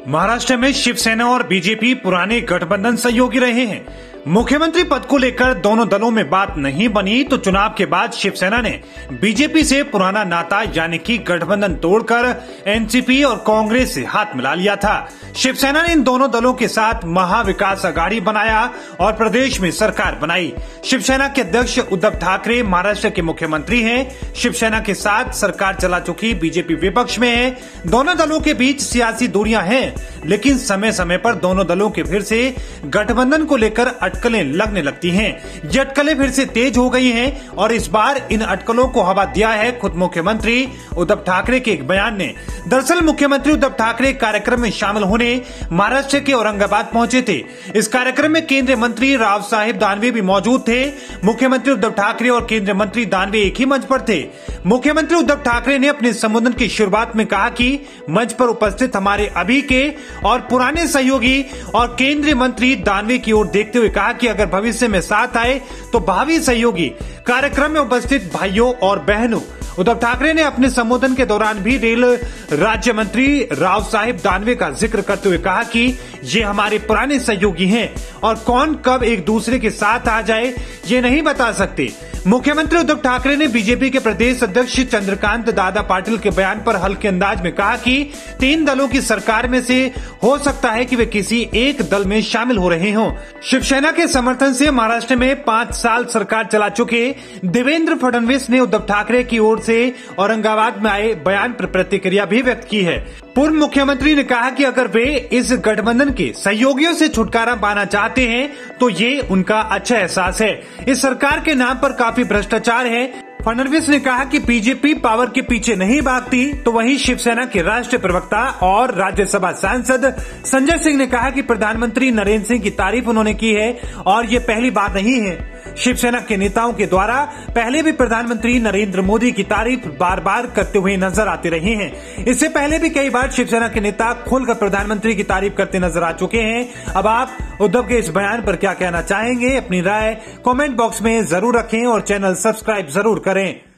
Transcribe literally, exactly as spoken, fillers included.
महाराष्ट्र में शिवसेना और बीजेपी पुराने गठबंधन सहयोगी रहे हैं। मुख्यमंत्री पद को लेकर दोनों दलों में बात नहीं बनी तो चुनाव के बाद शिवसेना ने बीजेपी से पुराना नाता यानी कि गठबंधन तोड़कर एनसीपी और कांग्रेस से हाथ मिला लिया था। शिवसेना ने इन दोनों दलों के साथ महाविकास अघाड़ी बनाया और प्रदेश में सरकार बनाई। शिवसेना के अध्यक्ष उद्धव ठाकरे महाराष्ट्र के मुख्यमंत्री हैं। शिवसेना के साथ सरकार चला चुकी बीजेपी विपक्ष में है। दोनों दलों के बीच सियासी दूरियां हैं, लेकिन समय समय पर दोनों दलों के फिर से गठबंधन को लेकर अटकलें लगने लगती हैं। ये अटकलें फिर से तेज हो गई हैं और इस बार इन अटकलों को हवा दिया है खुद मुख्यमंत्री उद्धव ठाकरे के एक बयान ने। दरअसल मुख्यमंत्री उद्धव ठाकरे कार्यक्रम में शामिल होने महाराष्ट्र के औरंगाबाद पहुंचे थे। इस कार्यक्रम में केंद्रीय मंत्री राव साहेब दानवे भी मौजूद थे। मुख्यमंत्री उद्धव ठाकरे और केंद्रीय मंत्री दानवे एक ही मंच पर थे। मुख्यमंत्री उद्धव ठाकरे ने अपने संबोधन की शुरुआत में कहा कि मंच पर उपस्थित हमारे अभी के और पुराने सहयोगी और केंद्रीय मंत्री दानवे की ओर देखते हुए कहा कि अगर भविष्य में साथ आए तो भावी सहयोगी। कार्यक्रम में उपस्थित भाइयों और बहनों, उद्धव ठाकरे ने अपने संबोधन के दौरान भी रेल राज्य मंत्री राव साहेब दानवे का जिक्र करते हुए कहा कि ये हमारे पुराने सहयोगी हैं और कौन कब एक दूसरे के साथ आ जाए ये नहीं बता सकते। मुख्यमंत्री उद्धव ठाकरे ने बीजेपी के प्रदेश अध्यक्ष चंद्रकांत दादा पाटिल के बयान पर हल्के अंदाज में कहा कि तीन दलों की सरकार में से हो सकता है कि वे किसी एक दल में शामिल हो रहे हों। शिवसेना के समर्थन से महाराष्ट्र में पांच साल सरकार चला चुके देवेंद्र फडणवीस ने उद्धव ठाकरे की ओर से औरंगाबाद में आए बयान पर प्रतिक्रिया भी व्यक्त की है। पूर्व मुख्यमंत्री ने कहा कि अगर वे इस गठबंधन के सहयोगियों से छुटकारा पाना चाहते हैं तो ये उनका अच्छा एहसास है। इस सरकार के नाम पर काफी भ्रष्टाचार है। फडणवीस ने कहा कि बीजेपी पावर के पीछे नहीं भागती, तो वहीं शिवसेना के राष्ट्रीय प्रवक्ता और राज्यसभा सांसद संजय सिंह ने कहा कि प्रधानमंत्री नरेंद्र सिंह की तारीफ उन्होंने की है और ये पहली बार नहीं है। शिवसेना के नेताओं के द्वारा पहले भी प्रधानमंत्री नरेंद्र मोदी की तारीफ बार बार करते हुए नजर आते रहे हैं। इससे पहले भी कई बार शिवसेना के नेता खुलकर प्रधानमंत्री की तारीफ करते नजर आ चुके हैं। अब आप उद्धव के इस बयान पर क्या कहना चाहेंगे? अपनी राय कमेंट बॉक्स में जरूर रखें और चैनल सब्सक्राइब जरूर करें।